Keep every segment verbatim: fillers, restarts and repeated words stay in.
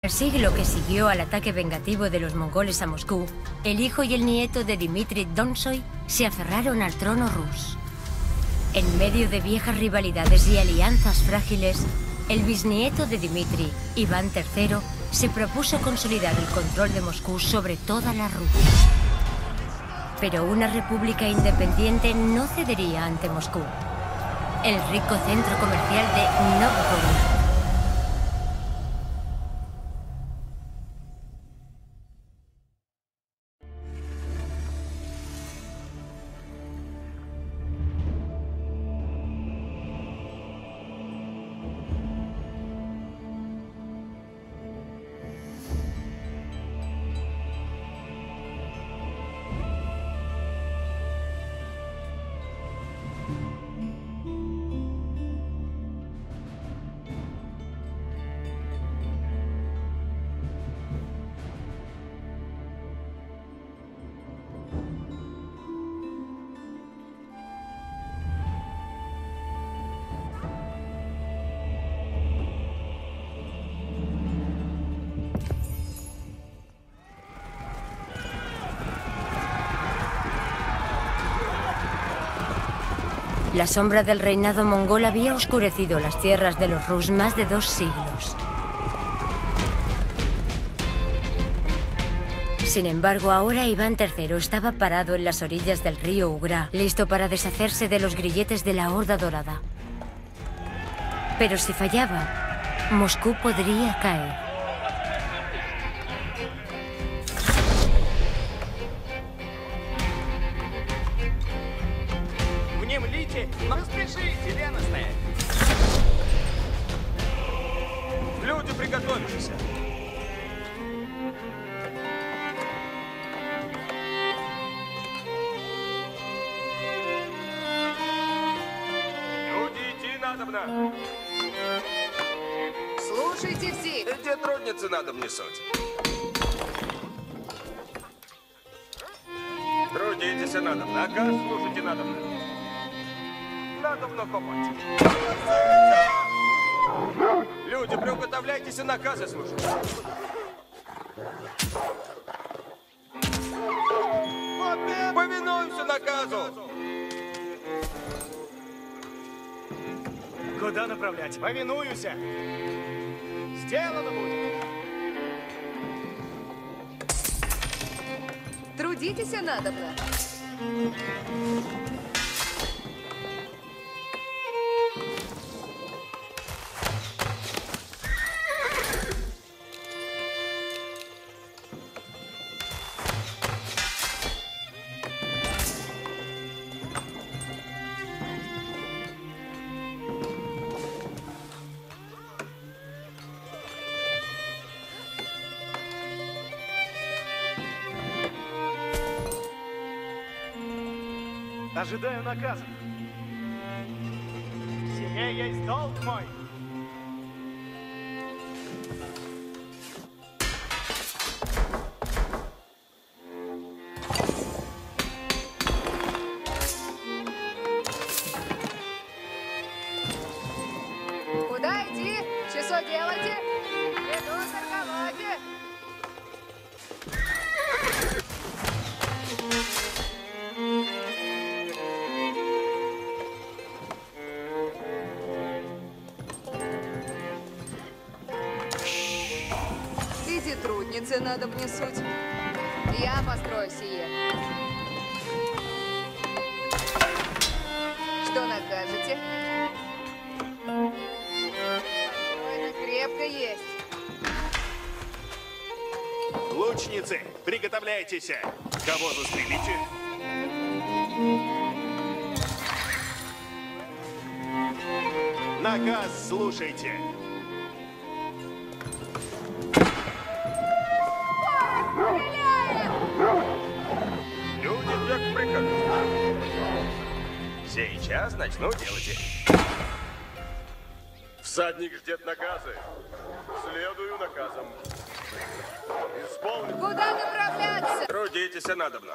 el siglo que siguió al ataque vengativo de los mongoles a Moscú, el hijo y el nieto de Dmitri Donskoy se aferraron al trono ruso. En medio de viejas rivalidades y alianzas frágiles, el bisnieto de Dmitri, Iván tercero, se propuso consolidar el control de Moscú sobre toda la Rusia. Pero una república independiente no cedería ante Moscú, el rico centro comercial de Novgorod. La sombra del reinado mongol había oscurecido las tierras de los Rus más de dos siglos. Sin embargo, ahora Iván tercero estaba parado en las orillas del río Ugra, listo para deshacerse de los grilletes de la Horda Dorada. Pero si fallaba, Moscú podría caer. Распишите, ревностные. Люди, приготовьтесь. Люди, идти надобно. Слушайте все. Эти трудницы надо мне суть. Трудитесь надо. Наказ слушайте надо. Надо копать. Люди, приготовляйтесь и наказы слушать. Повинуемся наказу. Куда направлять? Повинуюся. Сделано будет. Трудитесь надобно. Ожидаю наказа. Сие есть долг мой. Куда идти? Что делаете? Иду торговать. Трудницы надо мне суть. Я построю сие. Что накажете? Это крепко есть. Лучницы, приготовляйтесь. Кого застрелите? Наказ слушайте. Люди, как приказ. Сейчас начну делать. Всадник ждет наказы. Следую наказам. Исполню. Куда направляться? Трудитесь надобно.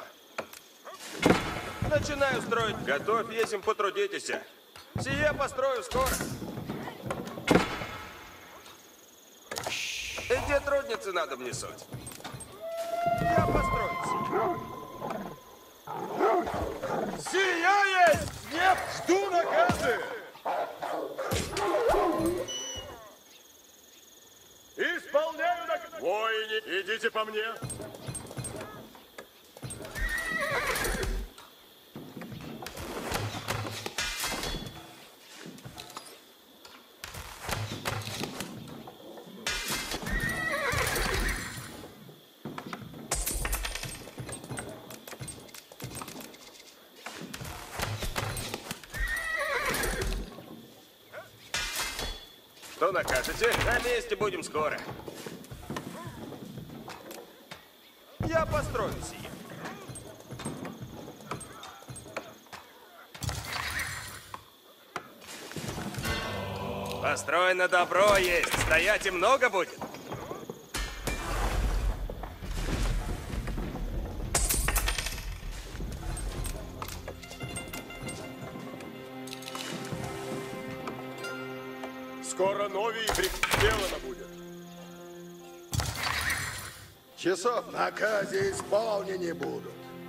Начинаю строить. Готовь, есим, потрудитесь. Сие построю скоро. Где трудницы надо мне суть? Я построю сию. Сия есть! Нет, жду наказы! Исполняю наказ! Воины, идите по мне! Что накажете? На месте будем скоро. Я построю сие. Построено добро есть. Стоять и много будет. Скоро новий сделано будет. Часов в наказе исполнены будут.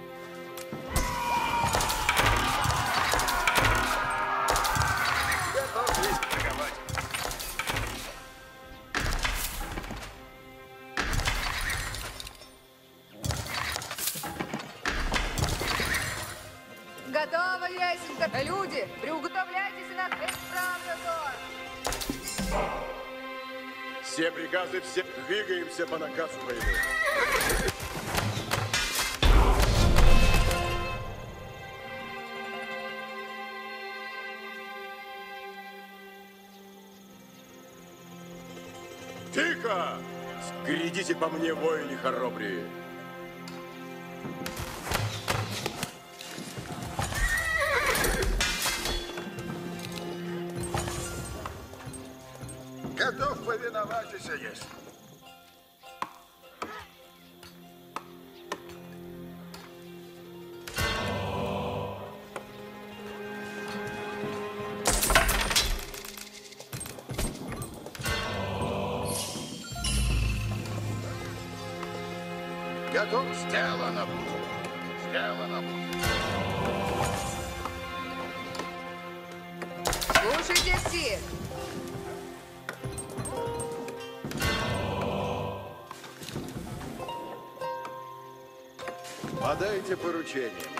Готов есть торговать. Готово, ясенька. Люди, приуготовляйтесь на правда. Все приказы, все двигаемся по наказу войны. Тихо! Глядите по мне, воины хоробрые. Готов повиноваться есть. Готов? Сделано будет. Сделано будет. Слушайте все. Подайте поручение мне.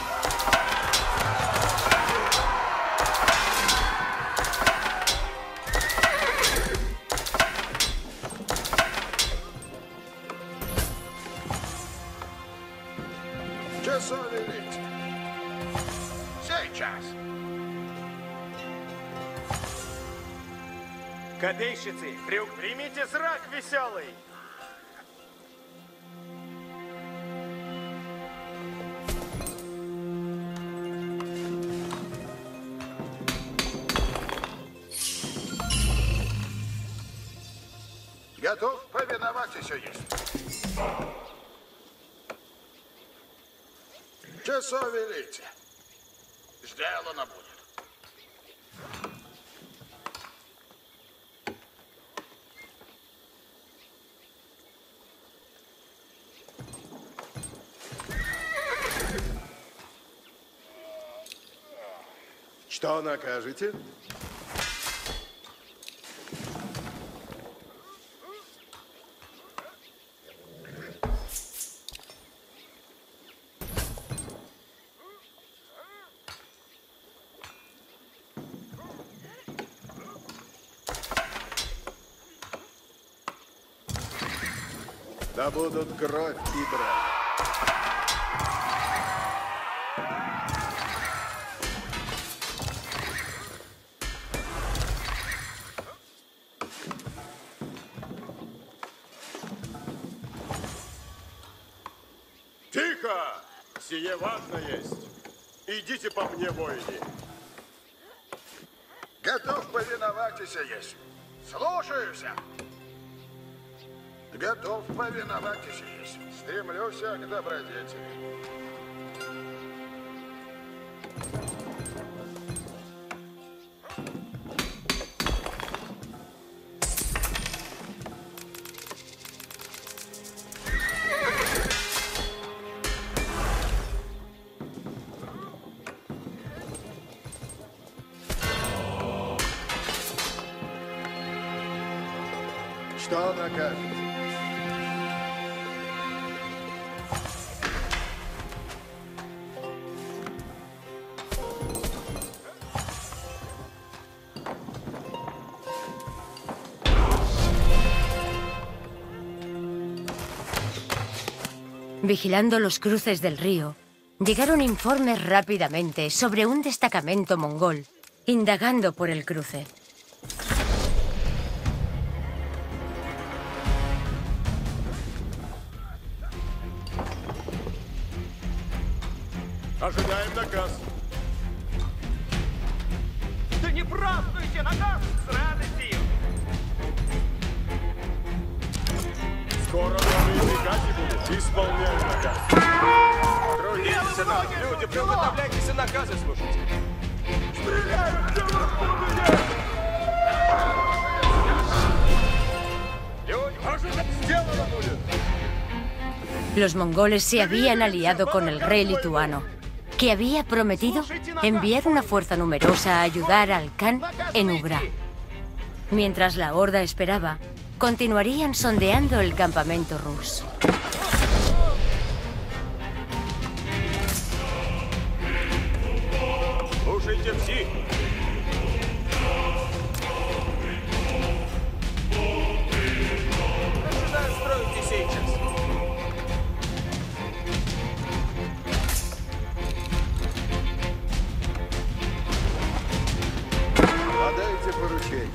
Часов велите. Сейчас. Копейщицы, приук... примите зрак веселый. Готов повиноваться есть. Часов велите. Сделано будет. Что накажете? Да будут кровь и брань. Тихо! Сие важно есть. Идите по мне, воины. Готов повиноваться есть. Слушаюсь. Готов повиноваться есть. Стремлюсь к добродетели. Что накажете? Vigilando los cruces del río, llegaron informes rápidamente sobre un destacamento mongol, indagando por el cruce. Ожидаем наказ. Да не празднуйте наказ с радостью! Скоро новые приказы будут. Исполняем наказ. Трудитесь, нам, люди, приготовляйтесь и наказы слушайте. Стреляют же оттуда! Люди, Ожидаем. Сделано будет. Los mongoles se habían aliado con el rey lituano, que había prometido enviar una fuerza numerosa a ayudar al Khan en Ugra. Mientras la horda esperaba, continuarían sondeando el campamento ruso. слушайте все. Начинаю строить сейчас. Подайте поручение.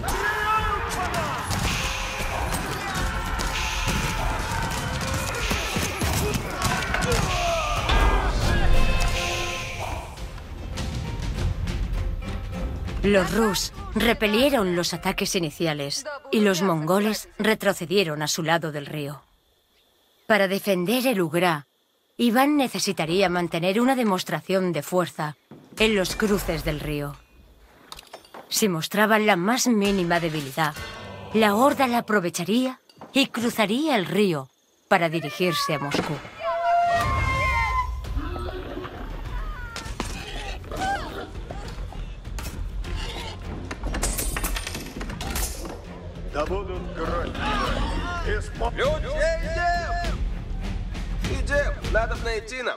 Los rus repelieron los ataques iniciales y los mongoles retrocedieron a su lado del río. Para defender el Ugra, Iván necesitaría mantener una demostración de fuerza en los cruces del río. Si mostraban la más mínima debilidad, la horda la aprovecharía y cruzaría el río para dirigirse a Moscú. Да будут кровь. Испол... Люди, идем! Идем, надо найти нам.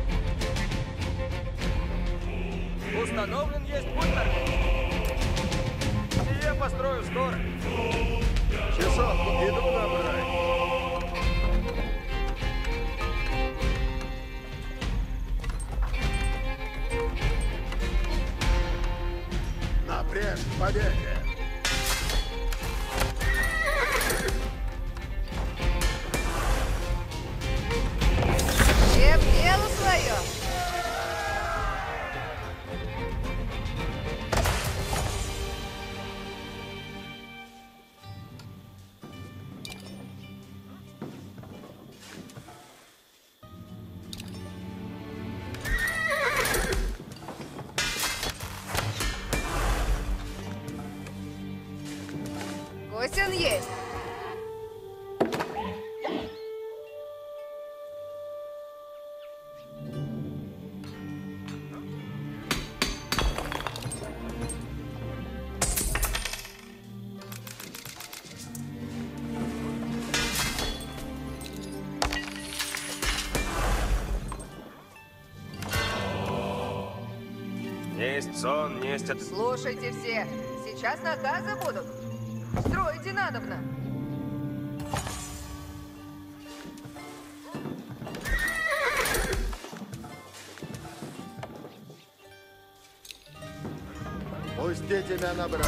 Установлен есть путь. Я построю скоро. Часов иду набрать. Напрямь к победе. Всем дело свое. Костин есть. Есть сон, есть от... Слушайте все, сейчас наказы будут. Стройте надобно. Пустите меня набрать.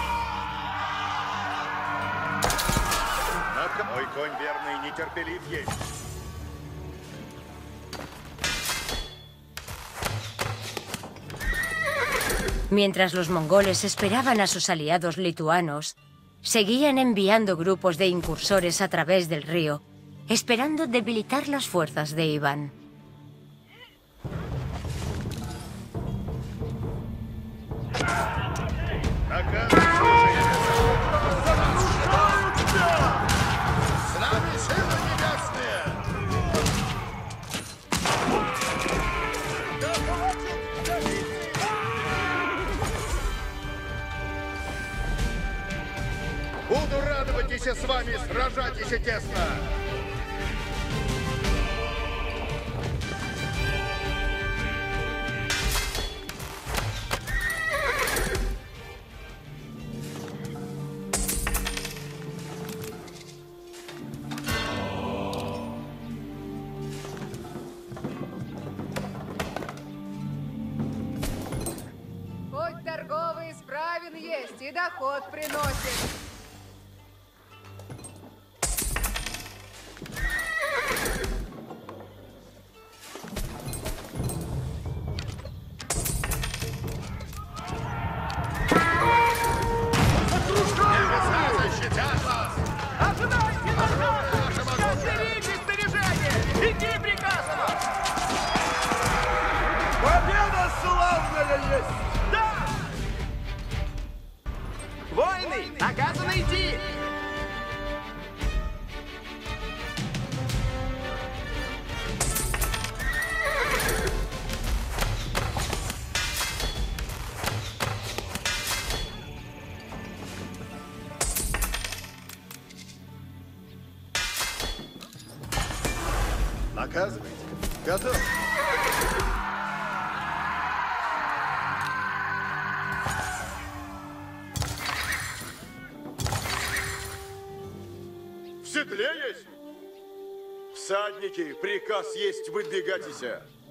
Мой конь верный, нетерпелив есть. Mientras los mongoles esperaban a sus aliados lituanos, seguían enviando grupos de incursores a través del río, esperando debilitar las fuerzas de Iván. Буду радовать и Выспатися с вами, сражайтесь тесно! Хоть торговый исправен есть и доход приносит. Победа славная есть! Да! Войны! Наказано идти! Наказывайте. Готов. В седле есть? Всадники, приказ есть, выдвигайтесь.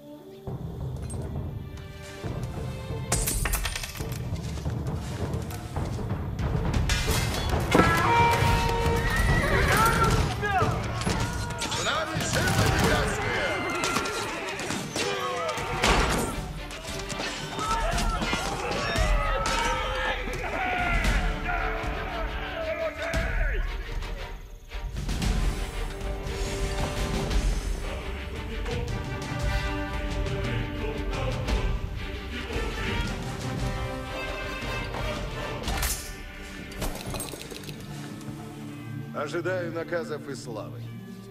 Ожидаю наказов и славы.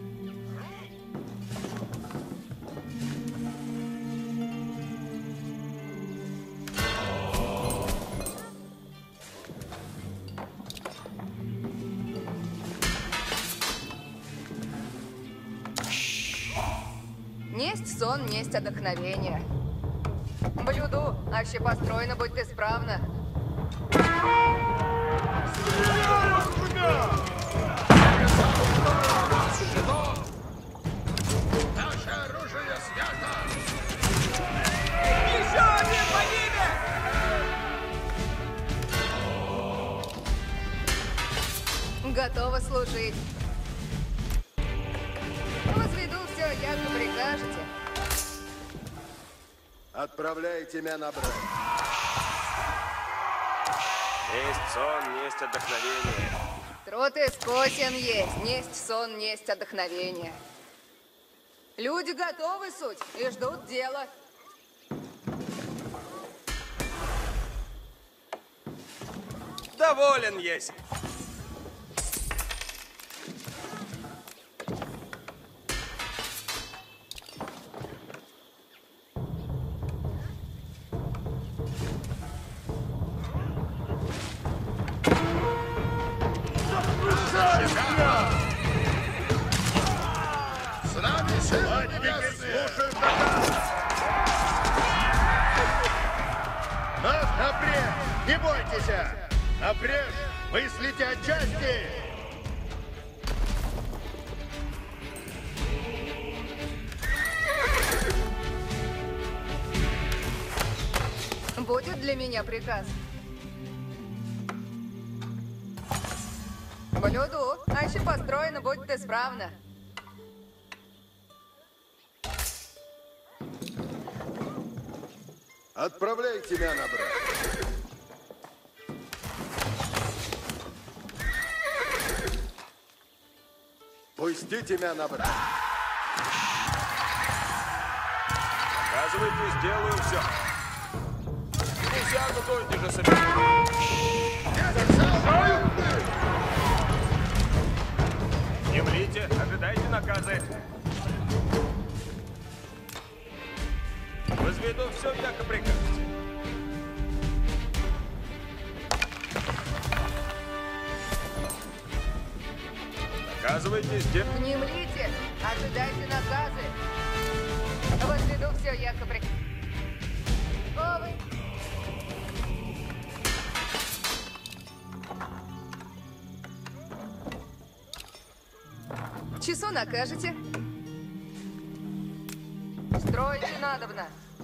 Несть сон, несть отдохновение. Блюду, аще построено, будь ты справна. Наше оружие свято! Еще один погибель! Готова служить. Возведу все, як вы прикажете. Отправляйте меня на брань. Есть сон, есть отдохновение. Труд искосен есть, несть сон, несть отдохновение. Люди готовы суть и ждут дела. Доволен есть. С нами сила небесная! Слушаю приказ! Нас напряг! Не бойтесь! Напряг! Мыслите отчасти! Будет для меня приказ. Блюду, аще построено, будь ты справна. Отправляйте меня на брань. Пустите меня на брань. Показывайте, сделаю все. Присягу дойте же соберу. Не млите, ожидайте наказы. Возведу все, яко прикажете. Наказывайте, где... Внемлите, ожидайте наказы. Возведу все якобы. Готовы? Часу накажете? Стройте надобно.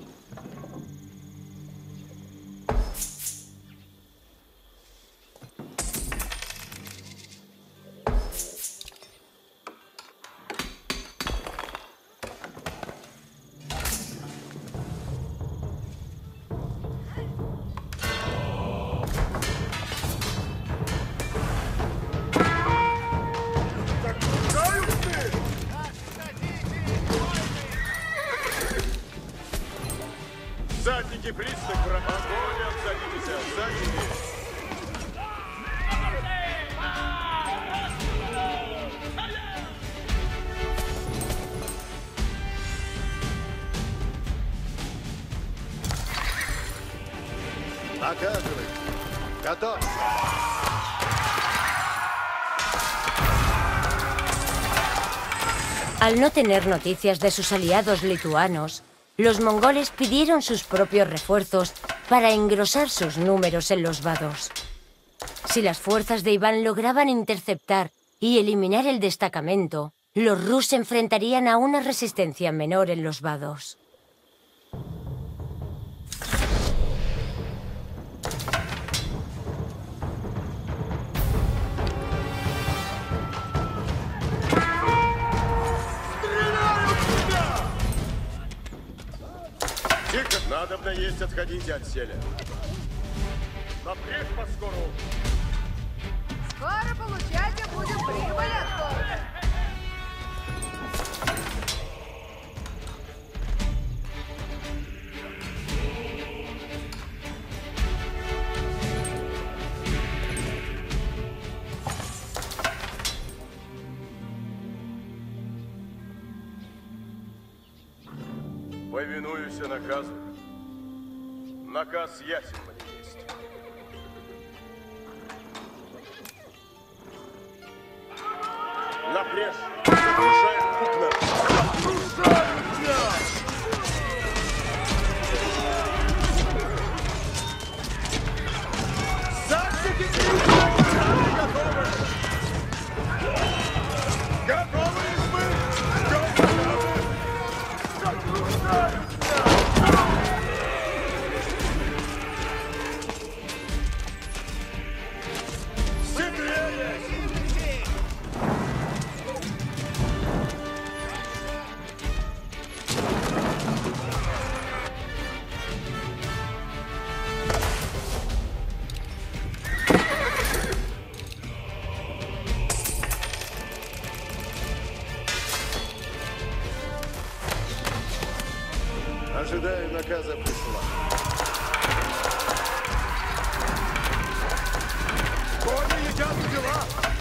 Задники приступ врага. Огонь, отсадитесь, задники. Наказывай. Готов. Al no tener noticias de sus aliados lituanos, los mongoles pidieron sus propios refuerzos para engrosar sus números en los vados. Si las fuerzas de Iván lograban interceptar y eliminar el destacamento, los rus se enfrentarían a una resistencia menor en los vados. Тихо, надобно есть, отходите от селя. Напрячь поскору. Скоро получать будем прибыль от города. Повинуюсь наказу. Наказ ясен мне есть. Напрежь! Загружаем окна! Загружаем! Задники готовы! Готовы мы! Готовы! Загружаем! Ожидаю наказа пришла. Кони едят в дела!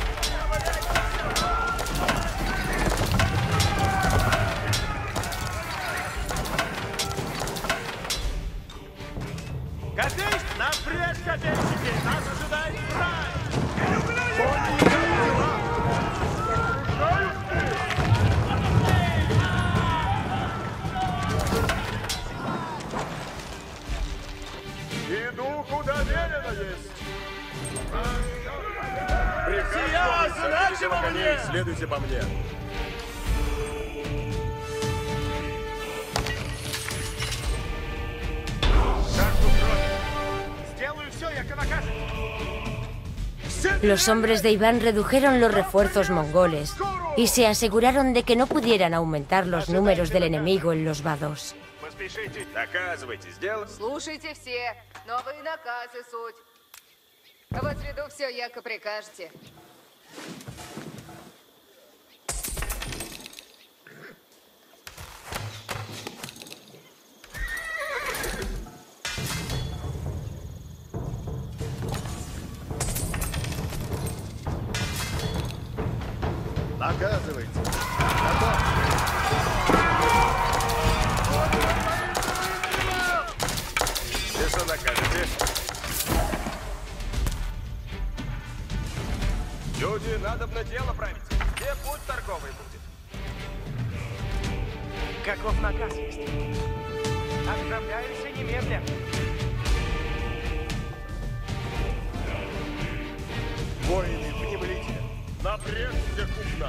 Копейщик! Напрячь, копейщики! Нас ожидает враг! Кони едят в дела! Иду, куда велено есть. Приказ новый, садитесь на коней, следуйте по мне. Жажду крови! Сделаю все, як накажете! Los hombres de Iván redujeron los refuerzos mongoles y se aseguraron de que no pudieran aumentar los números del enemigo en los vados. Поспешите. Наказывайте, сделайте. Слушайте все. Новые наказы суть. Возведу все, яко прикажете. Наказывайте. Готов. И что накажете? Люди, надо на дело править. Где Каков наказ есть? Отправляемся немедленно. Воины, внемлите. Напрячь всех купна.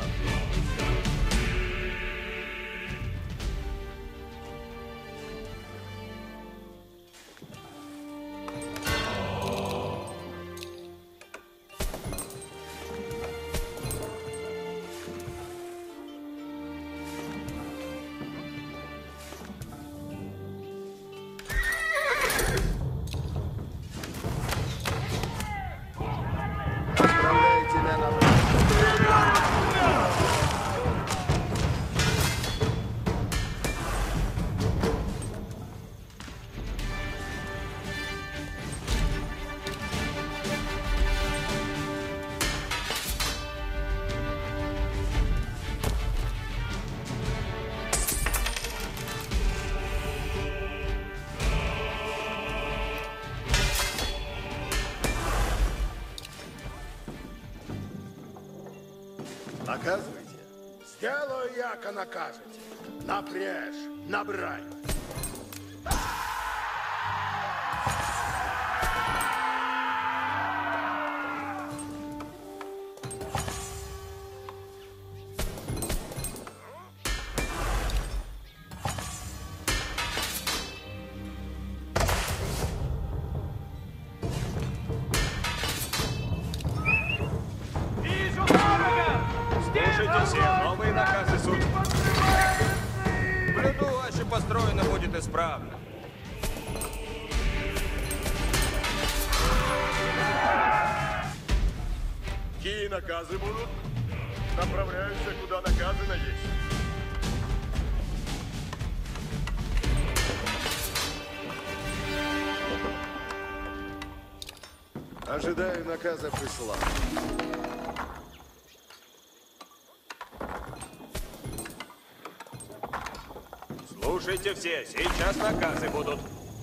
Отправляйте меня на Наказывайте. Сделаю, яко накажете. Напрежь, набрай. Вижу врага! Слушайте все, новые наказы суть. В бреду ваше построено будет исправно. Какие наказы будут? Направляемся, куда наказано есть. Ожидаю наказа присла. Слушайте все, сейчас наказы будут.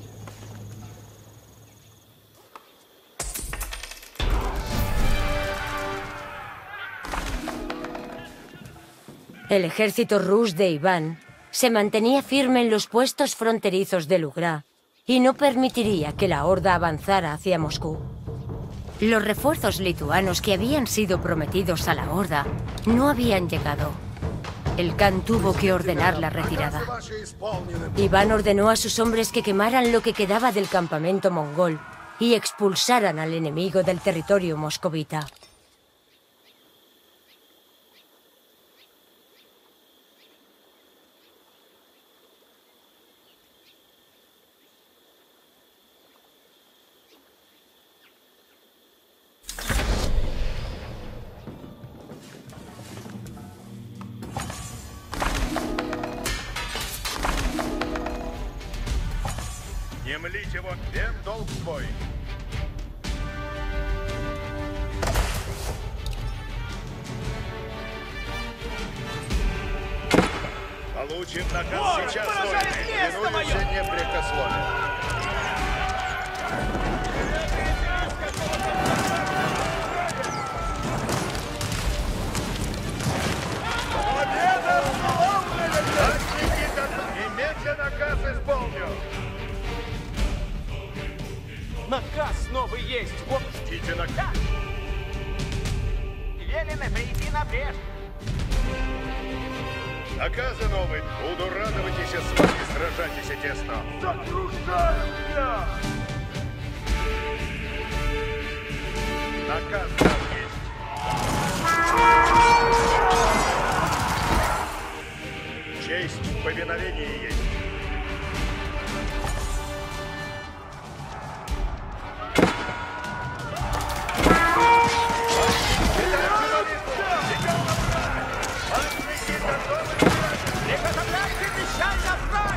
El ejército Rus de Iván se mantenía firme en los puestos fronterizos de Lugra y no permitiría que la horda avanzara hacia Moscú. Los refuerzos lituanos que habían sido prometidos a la horda no habían llegado. El Khan tuvo que ordenar la retirada. Ваши исполнены. Iván ordenó a sus hombres que quemaran lo que quedaba del campamento mongol y expulsaran al enemigo del territorio moscovita. Не млите его, вем долг свой. Получим наказ Ой, сейчас, поражает воины. место Клянусь мое! все непрекословие. Победа сломлена! Никита, немедленно наказ исполню. Наказ новый есть! Вот Ждите наказ. велено прийти на бреж! Наказы новые. Буду радоваться с вами, сражайтесь тесно. Сокрушаю меня! Наказ там есть. Честь в повиновении есть. Приготовляйте мечай на край!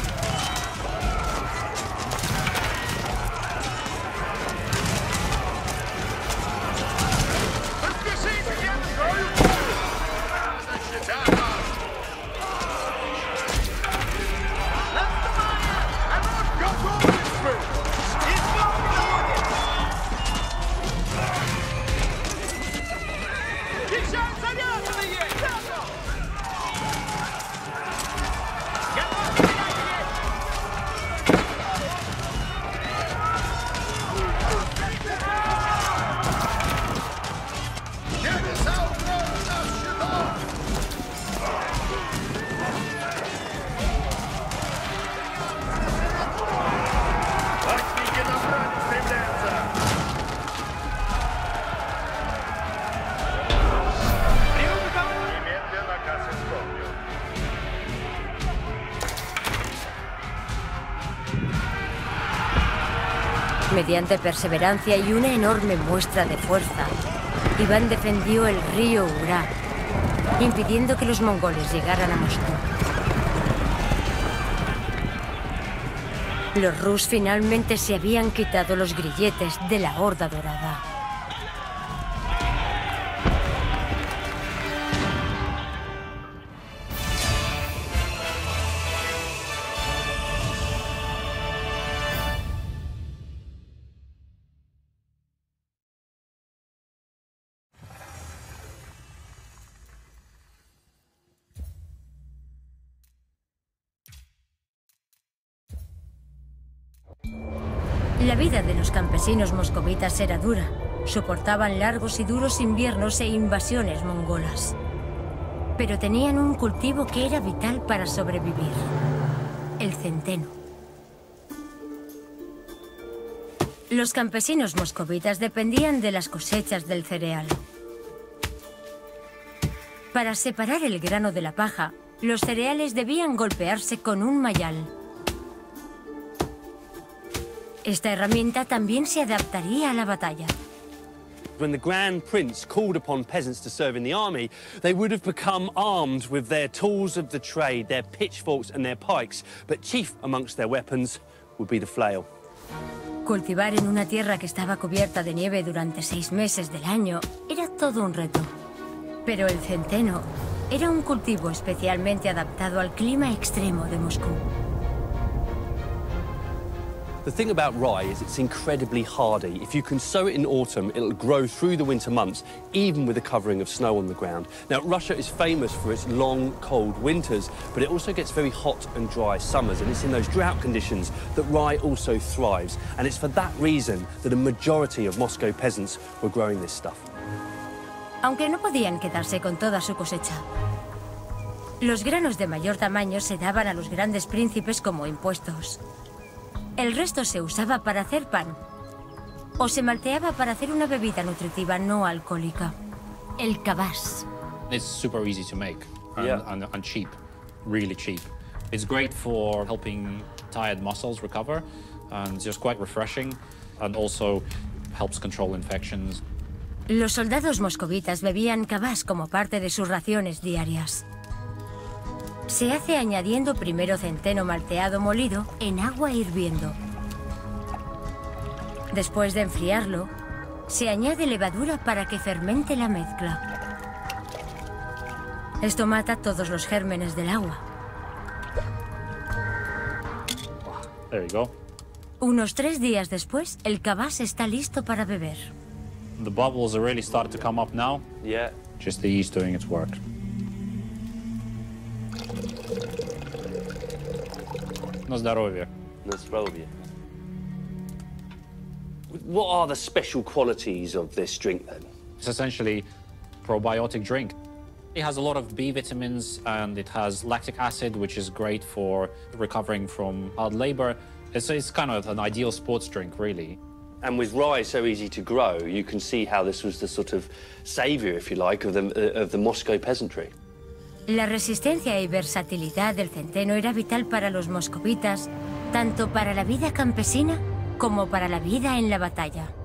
Поспешите, я открою! Mediante perseverancia y una enorme muestra de fuerza, Iván defendió el río Urá, impidiendo que los mongoles llegaran a Moscú. Los rus finalmente se habían quitado los grilletes de la Horda Dorada. La vida de los campesinos moscovitas era dura. Soportaban largos y duros inviernos e invasiones mongolas. Pero tenían un cultivo que era vital para sobrevivir: el centeno. Los campesinos moscovitas dependían de las cosechas del cereal. Para separar el grano de la paja, los cereales debían golpearse con un mayal. Esta herramienta también se adaptaría a la batalla. When the Grand Prince called upon peasants to serve in the army, they would have become armed with their tools of the trade, their pitchforks and their pikes, but chief amongst their weapons would be the flail. Cultivar en una tierra que estaba cubierta de nieve durante seis meses del año era todo un reto. Pero el centeno era un cultivo especialmente adaptado al clima extremo de Moscú. The thing about rye is it's incredibly hardy. If you can sow it in autumn, it'll grow through the winter months, even with a covering of snow on the ground. Now, Russia is famous for its long, cold winters, but it also gets very hot and dry summers, and it's in those drought conditions that rye also thrives. And it's for that reason that a majority of Moscow peasants were growing this stuff. Aunque no podían quedarse con toda su cosecha, los granos de mayor tamaño se daban a los grandes príncipes como impuestos. El resto se usaba para hacer pan, o se malteaba para hacer una bebida nutritiva no alcohólica: el kvass. It's super easy to make and, Yeah. and, and cheap, really cheap. It's great for helping tired muscles recover, and just quite refreshing, and also helps control infections. Los soldados moscovitas bebían kvass como parte de sus raciones diarias. Se hace añadiendo primero centeno malteado molido en agua hirviendo. Después de enfriarlo, se añade levadura para que fermente la mezcla. Esto mata todos los gérmenes del agua. There you go. Unos tres días después, el kvass está listo para beber. The bubbles are really starting to come up now. Yeah. Just the yeast doing its work. На здоровье. Nasrovia. What are the special qualities of this drink then? It's essentially a probiotic drink. It has a lot of B vitamins and it has lactic acid, which is great for recovering from hard labor. It's, it's kind of an ideal sports drink, really. And with rye so easy to grow, you can see how this was the sort of saviour, if you like, of the, of the Moscow peasantry. La resistencia y versatilidad del centeno era vital para los moscovitas, tanto para la vida campesina como para la vida en la batalla.